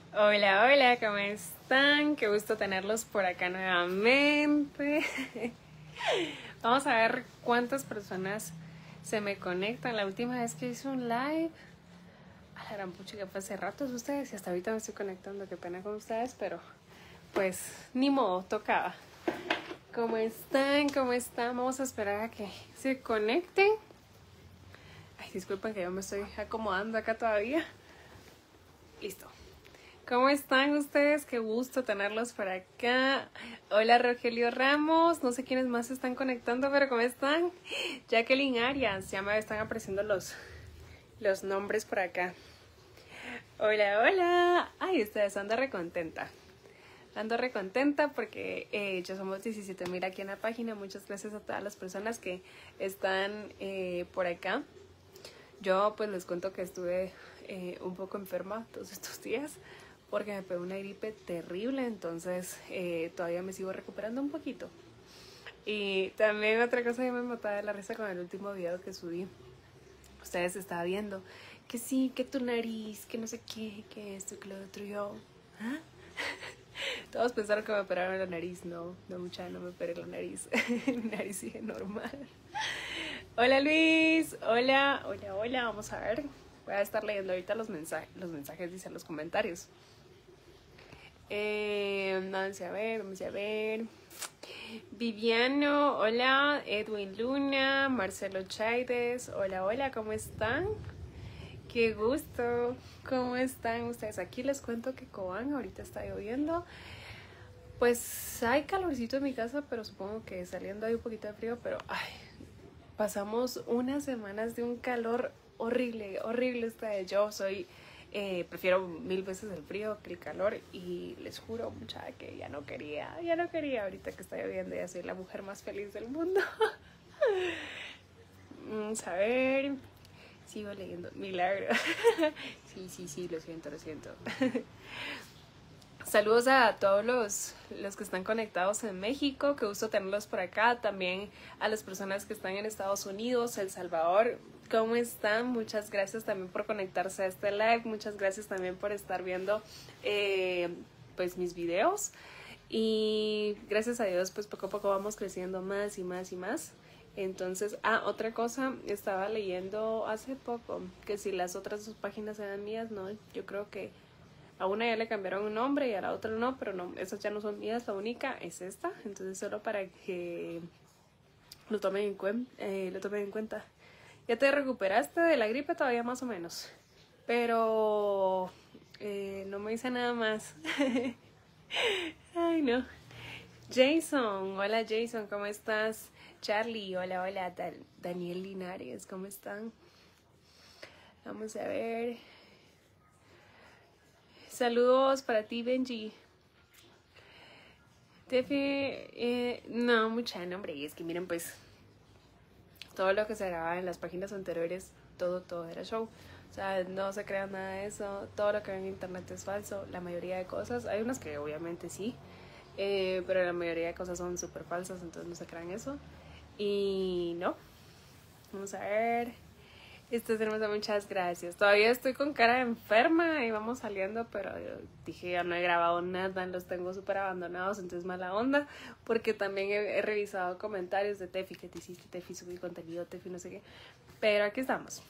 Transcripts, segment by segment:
Hola, hola, ¿cómo están? Qué gusto tenerlos por acá nuevamente. Vamos a ver cuántas personas se me conectan. La última vez que hice un live, a la gran pucha, que fue hace ratos ustedes y hasta ahorita me estoy conectando. Qué pena con ustedes, pero pues ni modo, tocaba. ¿Cómo están? ¿Cómo están? Vamos a esperar a que se conecten. Ay, disculpen que yo me estoy acomodando acá todavía. Listo. ¿Cómo están ustedes? Qué gusto tenerlos por acá. Hola Rogelio Ramos, no sé quiénes más se están conectando, pero ¿cómo están? Jacqueline Arias, ya me están apareciendo los nombres por acá. Hola, hola. Ay, ustedes ando recontenta. Ando recontenta porque ya somos 17,000 aquí en la página. Muchas gracias a todas las personas que están por acá. Yo pues les cuento que estuve un poco enferma todos estos días porque me pegó una gripe terrible, entonces todavía me sigo recuperando un poquito. Y también otra cosa que me mataba de la risa con el último video que subí. Ustedes estaban viendo que sí, que tu nariz, que no sé qué, que esto, que lo otro. Yo, ¿ah? Todos pensaron que me operaron la nariz. No, mucha, no me operé la nariz. Mi nariz sigue normal. Hola Luis, hola, hola, hola, vamos a ver. Voy a estar leyendo ahorita los mensajes, dicen los comentarios. Vamos a ver. Viviano, hola. Edwin Luna, Marcelo Chaides, hola, hola, ¿cómo están? Qué gusto, ¿cómo están ustedes? Aquí les cuento que Cobán ahorita está lloviendo. Pues hay calorcito en mi casa, pero supongo que saliendo hay un poquito de frío, pero ay, pasamos unas semanas de un calor horrible, horrible ustedes. Yo prefiero 1000 veces el frío que el calor y les juro mucha que ya no quería ahorita que está lloviendo, ya soy la mujer más feliz del mundo. Vamos a ver, sigo leyendo, milagro. Sí, lo siento. Saludos a todos los que están conectados en México, qué gusto tenerlos por acá, también a las personas que están en Estados Unidos, El Salvador, ¿cómo están? Muchas gracias también por conectarse a este live, muchas gracias también por estar viendo pues mis videos y gracias a Dios pues poco a poco vamos creciendo más y más y más. Entonces, otra cosa, estaba leyendo hace poco que si las otras dos páginas eran mías, no, yo creo que a una ya le cambiaron un nombre y a la otra no, pero no, esas ya no son mías, la única es esta. Entonces solo para que lo tomen en cuenta. ¿Ya te recuperaste de la gripe? Todavía más o menos. Pero no me hice nada más. Ay, no. Jason, hola Jason, ¿cómo estás? Charlie, hola, hola. Daniel Linares, ¿cómo están? Vamos a ver. Saludos para ti, Benji. Tefi, no, mucha nombre. Y es que miren, pues, todo lo que se grababa en las páginas anteriores, todo era show. O sea, no se crea nada de eso. Todo lo que ven en internet es falso. La mayoría de cosas, hay unas que obviamente sí, pero la mayoría de cosas son súper falsas, entonces no se crean eso. Y no, vamos a ver. Esto es hermoso, muchas gracias. Todavía estoy con cara de enferma y vamos saliendo, pero yo dije, ya no he grabado nada, los tengo súper abandonados, entonces mala onda, porque también he revisado comentarios de Tefi, que te hiciste, Tefi, subí contenido, Tefi, no sé qué, pero aquí estamos.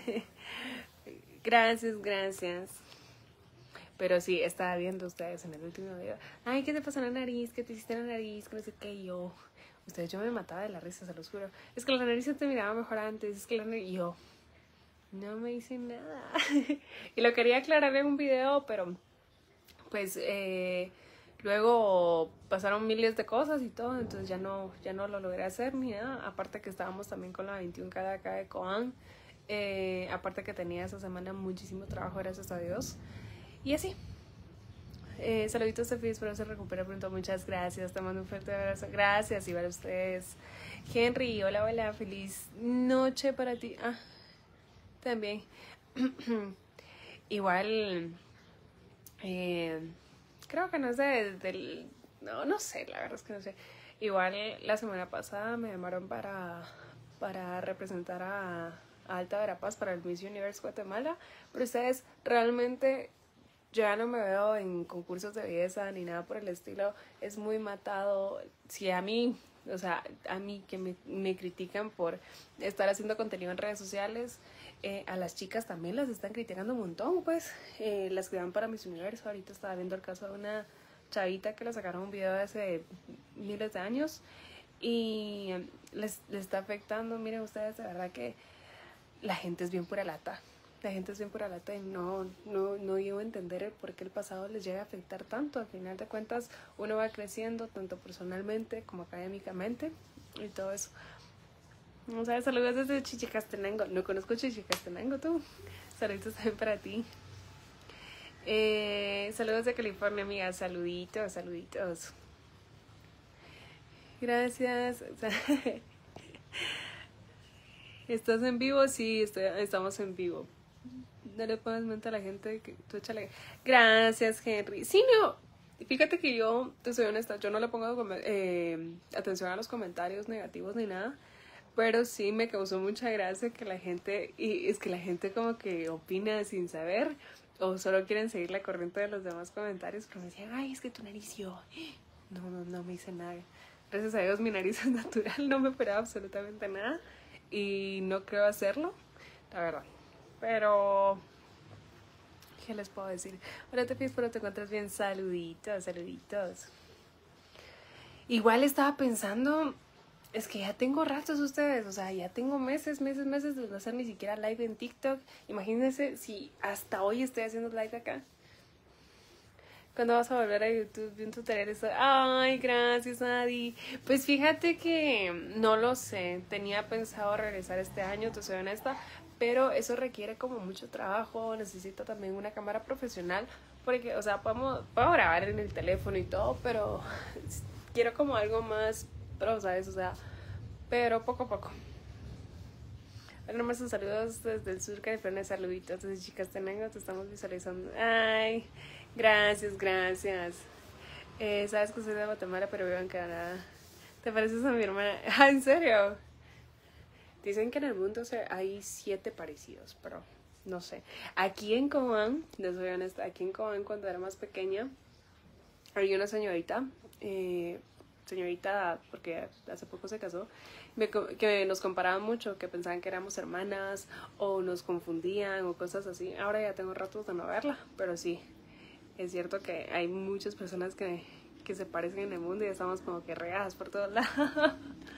Gracias. Pero sí, estaba viendo ustedes en el último video, ay, ¿qué te pasó en la nariz? ¿Qué te hiciste en la nariz? Que no sé qué, y yo, ustedes, yo me mataba de la risa, se los juro. Es que la nariz se te miraba mejor antes, es que la nariz, y yo, no me hice nada. Y lo quería aclarar en un video, pero pues luego pasaron miles de cosas y todo, entonces ya no lo logré hacer ni nada. Aparte que estábamos también con la 21K de acá de Coan. Aparte que tenía esa semana muchísimo trabajo, gracias a Dios. Y así. Saluditos, Sofía, espero se recupere pronto. Muchas gracias, te mando un fuerte abrazo. Gracias, y para ustedes. Henry, hola, feliz noche para ti. También. Igual, creo que no sé, no sé, la verdad es que no sé. Igual la semana pasada me llamaron para representar a Alta Verapaz para el Miss Universe Guatemala, pero ustedes realmente yo ya no me veo en concursos de belleza ni nada por el estilo. Es muy matado. Si a mí, o sea, a mí que me critican por estar haciendo contenido en redes sociales, a las chicas también las están criticando un montón, pues. Las que van para Miss Universo. Ahorita estaba viendo el caso de una chavita que le sacaron un video de hace miles de años y les está afectando. Miren ustedes, de verdad que la gente es bien pura lata. La gente es bien pura lata y no llego a entender el por qué el pasado les llega a afectar tanto. Al final de cuentas, uno va creciendo tanto personalmente como académicamente y todo eso. Vamos a ver, saludos desde Chichicastenango. No conozco Chichicastenango, tú. Saludos también para ti. Saludos de California, amiga. Saluditos, saluditos. Gracias. ¿Estás en vivo? Sí, estamos en vivo. No le pongas mente a la gente que tú échale. Gracias, Henry. Sí, no. Fíjate que yo, te soy honesta, yo no le pongo atención a los comentarios negativos ni nada. Pero sí me causó mucha gracia que la gente, y es que la gente como que opina sin saber o solo quieren seguir la corriente de los demás comentarios, pero me decían, ay, es que tu nariz yo. No me hice nada. Gracias a Dios mi nariz es natural, no me operaba absolutamente nada y no creo hacerlo, la verdad. Pero, ¿qué les puedo decir? Hola, Tefi, espero te encuentres bien. Saluditos, saluditos. Igual estaba pensando, es que ya tengo ratos ustedes, o sea, ya tengo meses de no hacer ni siquiera live en TikTok. Imagínense si hasta hoy estoy haciendo live acá. ¿Cuándo vas a volver a YouTube? Vi un tutorial eso. Ay, gracias, Adi. Pues fíjate que no lo sé. Tenía pensado regresar este año, te soy honesta. Pero eso requiere como mucho trabajo. Necesito también una cámara profesional. Porque, o sea, puedo grabar en el teléfono y todo, pero quiero como algo más pro, ¿sabes? O sea, pero poco a poco. Bueno, más saludos desde el sur, California. Saluditos desde Chichicastenango. Te estamos visualizando. Ay, gracias. Sabes que soy de Guatemala, pero vivo en Canadá. ¿Te pareces a mi hermana? Ah, ¿en serio? Dicen que en el mundo hay 7 parecidos, pero no sé. Aquí en Cobán, les soy honesta, aquí en Cobán cuando era más pequeña, había una señorita, porque hace poco se casó, que nos comparaban mucho, que pensaban que éramos hermanas o nos confundían o cosas así. Ahora ya tengo ratos de no verla, pero sí, es cierto que hay muchas personas que se parecen en el mundo y estamos como que regadas por todos lados.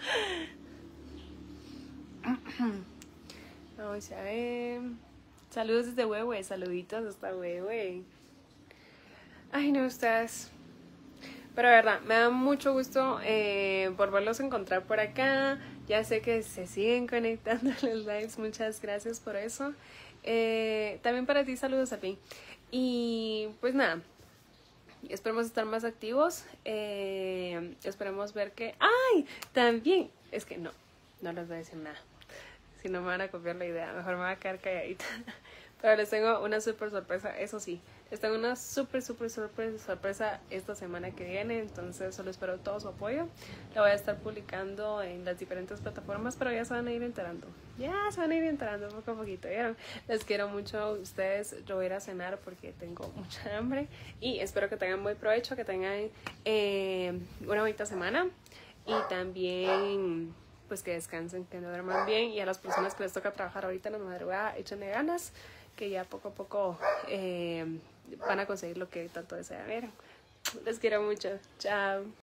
Vamos a ver. Saludos desde Huehue, saluditos hasta Huehue. Ay, no, ustedes. Pero de verdad, me da mucho gusto volverlos a encontrar por acá. Ya sé que se siguen conectando a los lives. Muchas gracias por eso. También para ti, saludos a ti. Y pues nada, esperemos estar más activos. Esperemos ver que... ¡Ay! También. Es que no les voy a decir nada. Si no me van a copiar la idea, mejor me voy a quedar calladita. Pero les tengo una súper sorpresa, eso sí. Les tengo una súper sorpresa esta semana que viene, entonces solo espero todo su apoyo. La voy a estar publicando en las diferentes plataformas, pero ya se van a ir enterando. Poco a poquito, ¿vieron? Les quiero mucho a ustedes. Yo voy a ir a cenar porque tengo mucha hambre y espero que tengan buen provecho, que tengan una bonita semana y también pues que descansen, que no duerman bien, y a las personas que les toca trabajar ahorita en la madrugada, échenle ganas, que ya poco a poco van a conseguir lo que tanto desean. Les quiero mucho. Chao.